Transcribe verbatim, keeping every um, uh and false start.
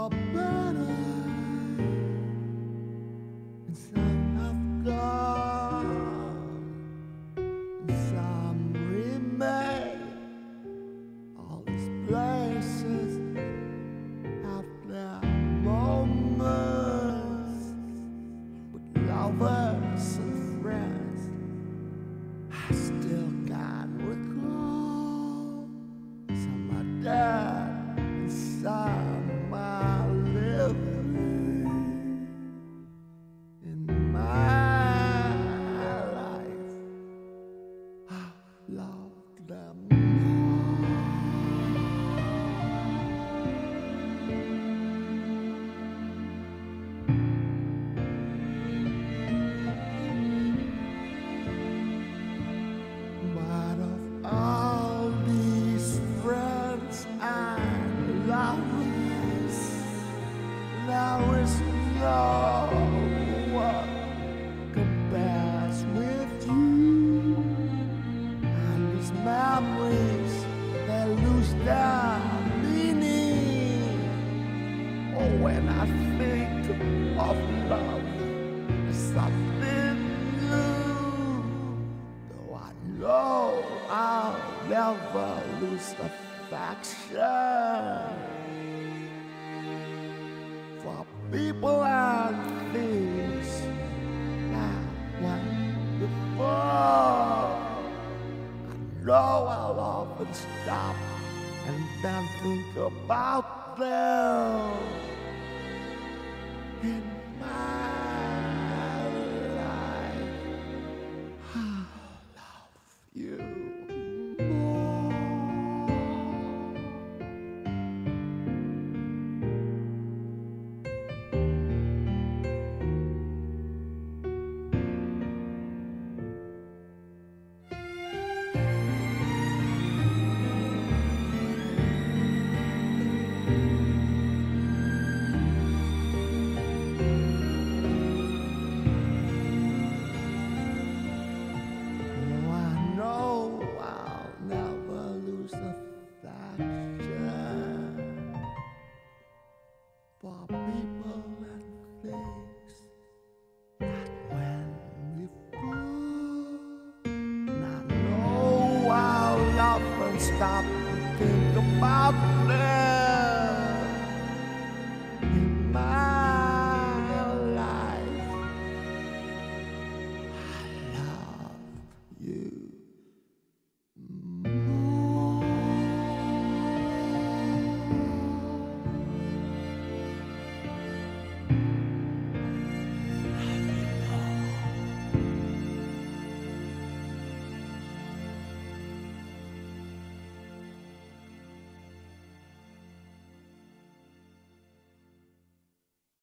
for better, and some have gone, and some remain. All these places have their moments with lovers and friends. I still can't recall. Some are dead and some are living in my life. I love them all. But of all these friends and lovers, there is no one compares with you. And these memories, they lose their meaning. Oh, when I think of love, it's something new. Though I know I'll never lose affection for people and things that went before. I know I'll often stop and then think about them in my life. I love you more. Oh, I know I'll never lose affection for people and things that went before. And I know I'll often stop and think about